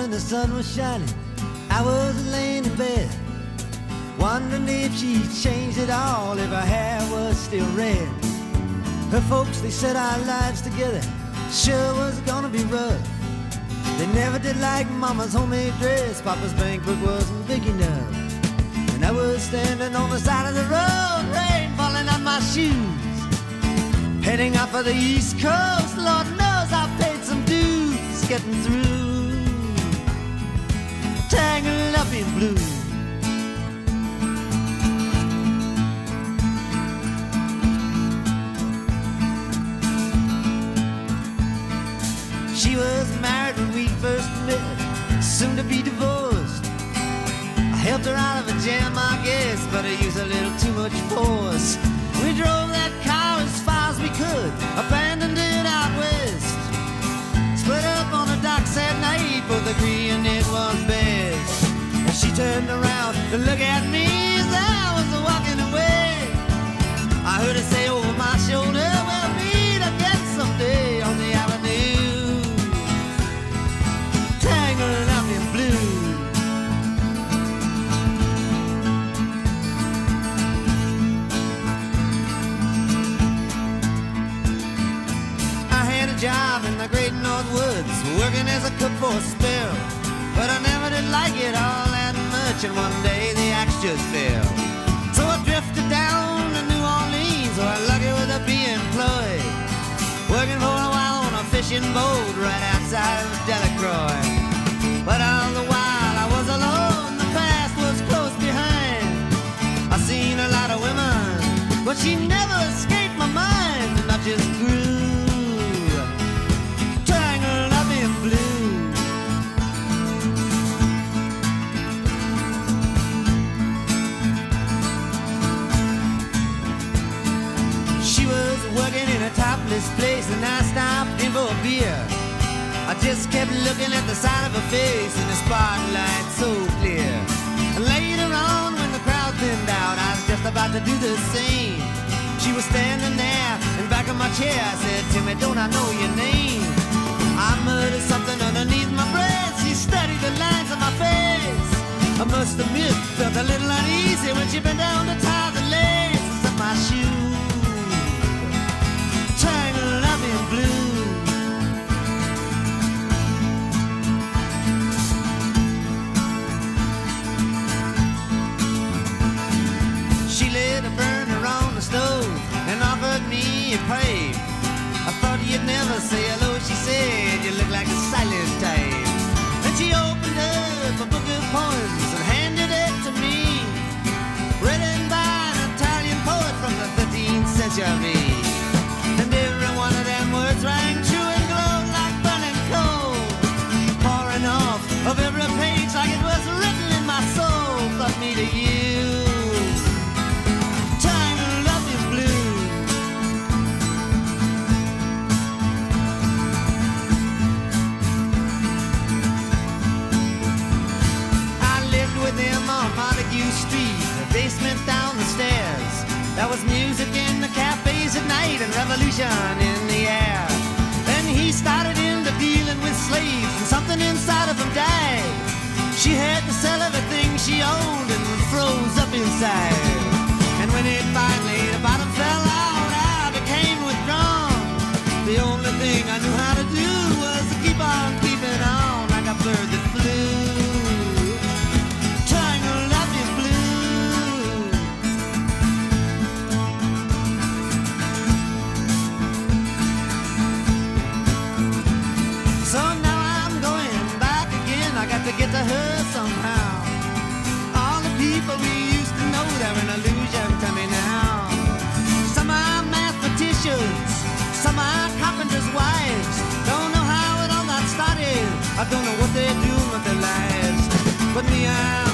morning the sun was shining, I was laying in bed, wondering if she'd changed at all, if her hair was still red. Her folks, they said our lives together sure was gonna be rough. They never did like Mama's homemade dress, Papa's bankbook wasn't big enough. And I was standing on the side of the road, rain falling on my shoes, heading out for the East Coast. Lord knows I paid some dues getting through, tangled up in blue. She was married when we first met, soon to be divorced. I helped her out of a jam, I guess, but I used a little too much force. We drove that car as far as we could, abandoned it out west. Split up on the docks at night, both agreeing it was best. And she turned around to look at me as I was walking away. I heard her say over my shoulder, we'll meet again someday on the avenue, tangled up in blue. Job in the great North Woods, working as a cook for a spell, but I never did like it all that much, and one day the axe just fell. So I drifted down to New Orleans, where I'm lucky with a be employed, working for a while on a fishing boat right outside of Delacroix. But all the while I was alone, the past was close behind. I seen a lot of women, but she never escaped my mind, and I just grew blue. She was working in a topless place, and I stopped in for a beer. I just kept looking at the side of her face in the spotlight so clear. And later on, when the crowd thinned out, I was just about to do the same. She was standing there in back of my chair. I said, Timmy, don't I know your name? I muttered something underneath my breath. She studied the lines on my face. I must admit, felt a little uneasy when she bent down to tie the laces of my shoe, tangled up in blue. She lit a burner on the stove and offered me a pipe. I thought you'd never say hello, she said, you look like a silent type. Then she opened up a book of poems and handed it to me, written by an Italian poet from the 13th century. And every one of them words rang true and glowed like burning coal, pouring off of every page like it was written in my soul. From me to you, tangled up in blue. With him on Montague Street, the basement down the stairs. There was music in the cafes at night and revolution in the air. Then he started into dealing with slaves, and something inside of him died. She had to sell everything she owned and froze up inside. And when it finally, the bottom fell out, I became withdrawn. The only thing I knew how to do was to keep on keeping on like a bird that flew. To get to her somehow. All the people we used to know, they're an illusion to me now. Some are mathematicians, some are carpenters' wives. Don't know how it all got started, I don't know what they're doing with their lives. But me,